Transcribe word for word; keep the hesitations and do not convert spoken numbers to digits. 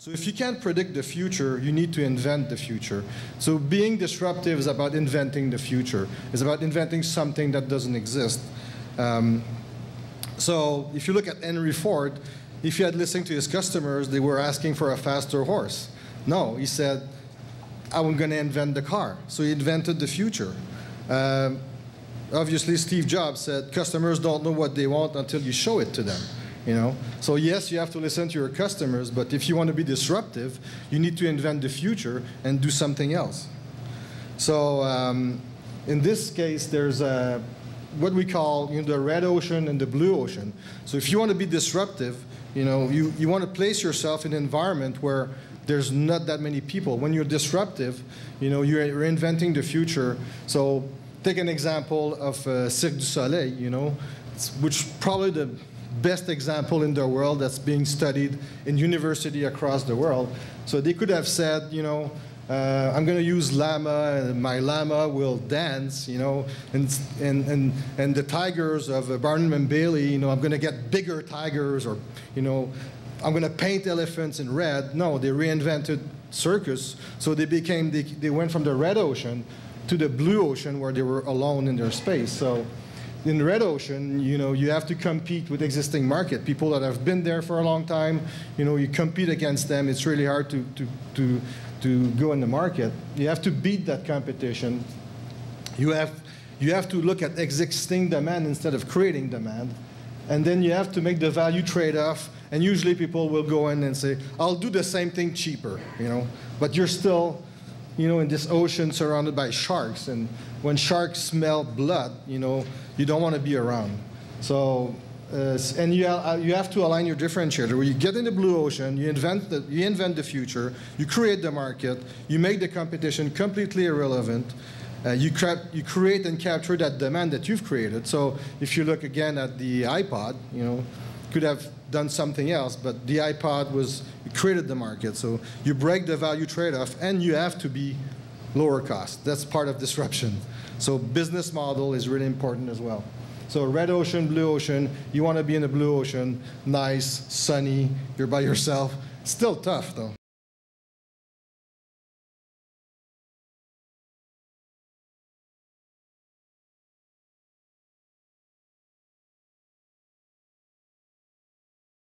So if you can't predict the future, you need to invent the future. So being disruptive is about inventing the future. It's about inventing something that doesn't exist. Um, so if you look at Henry Ford, if you had listened to his customers, they were asking for a faster horse. No, he said, I'm going to invent the car. So he invented the future. Um, obviously, Steve Jobs said, customers don't know what they want until you show it to them. You know? So yes, you have to listen to your customers, but if you want to be disruptive, you need to invent the future and do something else. So um, in this case, there's a, what we call you know, the red ocean and the blue ocean. So if you want to be disruptive, you know, you, you want to place yourself in an environment where there's not that many people. When you're disruptive, you know, you're, you're inventing the future. So take an example of uh, Cirque du Soleil, you know, which probably the best example in the world that's being studied in university across the world. So they could have said, you know, uh, I'm going to use llama, and my llama will dance, you know, and, and, and, and the tigers of uh, Barnum and Bailey, you know, I'm going to get bigger tigers, or, you know, I'm going to paint elephants in red. No, they reinvented circus, so they became, they, they went from the red ocean to the blue ocean where they were alone in their space. So in the red ocean, you know, you have to compete with existing market. People that have been there for a long time, you know, you compete against them. It's really hard to, to, to, to go in the market. You have to beat that competition. You have, you have to look at existing demand instead of creating demand. And then you have to make the value trade-off. And usually people will go in and say, I'll do the same thing cheaper, you know. But you're still, you know, in this ocean surrounded by sharks. And when sharks smell blood, you know, you don't want to be around. So, uh, and you, uh, you have to align your differentiator. Where you get in the blue ocean, you invent, the, you invent the future, you create the market, you make the competition completely irrelevant. Uh, you, you create and capture that demand that you've created. So if you look again at the iPod, you know, could have done something else, but the iPod was, you created the market. So you break the value trade-off, and you have to be lower cost. That's part of disruption. So business model is really important as well. So red ocean, blue ocean, you want to be in the blue ocean, nice, sunny, you're by yourself. Still tough, though.